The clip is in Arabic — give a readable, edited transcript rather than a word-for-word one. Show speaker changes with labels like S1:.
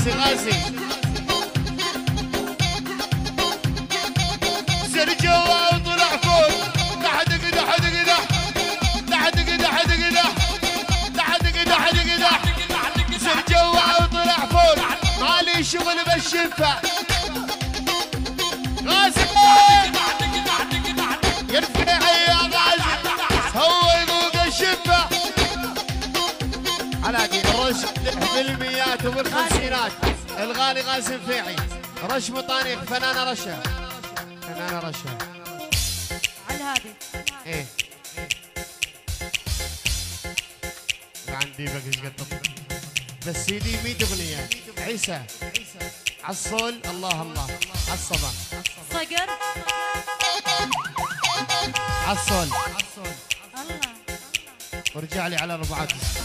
S1: غازي زر جوا وطلع فوق تحت قدح قدح تحت قدح قدح تحت قدح قدح زر جوا وطلع فوق مالي شغل بالشفة غازي يرفع يا غازي هو يذوق الشفة على دين الرشد بالميات وبالخمسينات الغالي غازي الفيعي رش مطانيق فنانة رشا فنانة رشا
S2: على الهادي
S1: ايه عندي بقى قد بس سيدي 100 اغنية عيسى عالصول الله الله عالصبا
S2: صقر
S1: عالصول
S2: الله
S1: ورجع لي على ربعات